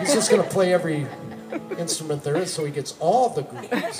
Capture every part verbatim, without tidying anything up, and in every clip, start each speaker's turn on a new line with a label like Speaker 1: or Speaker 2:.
Speaker 1: He's just going to play every instrument there is so he gets all the grooves.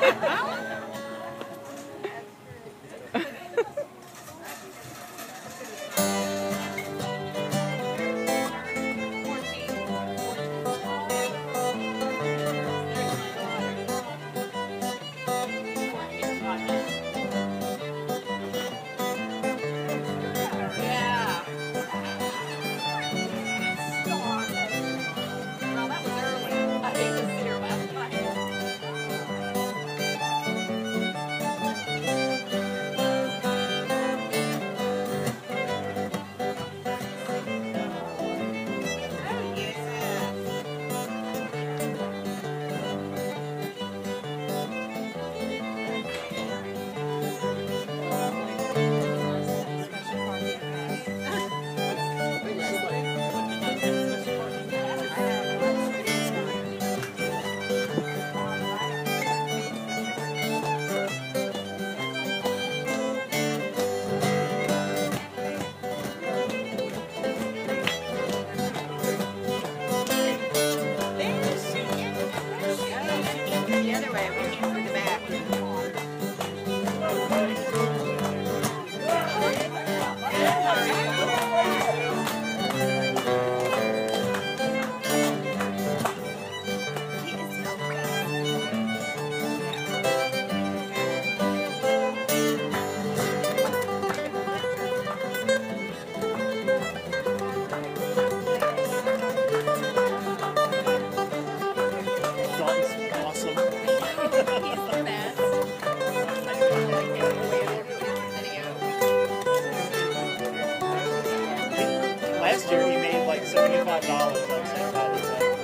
Speaker 2: Last year he made like seventy-five dollars on Saint Patrick's Day.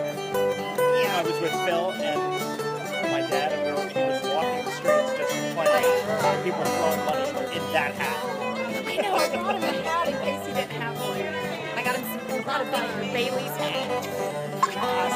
Speaker 2: Yeah. I was with Phil and my dad, and we were just walking the streets just playing. And people were throwing money in that hat.
Speaker 3: I know, I brought him a hat in case he didn't have one. I got him some, a lot of Bailey's hat.